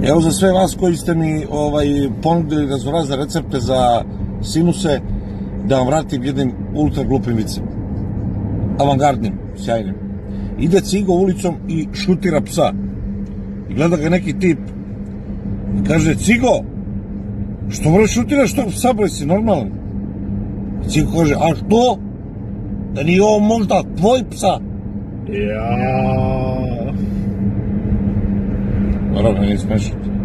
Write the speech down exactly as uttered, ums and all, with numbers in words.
Evo za sve vas koji ste mi ponudili raznorazne recepte za sinuse, da vam vratim jednim ultra glupim vicem. Avangardnim, sjajnim. Ide cigo ulicom i šutira psa. I gleda ga neki tip i kaže: cigo, što moraš šutiraš tog psa, boj si normalan? I cigo kaže: a što? Da nije ovo možda tvoj psa? Jaaaa. Naravno, nije smešno.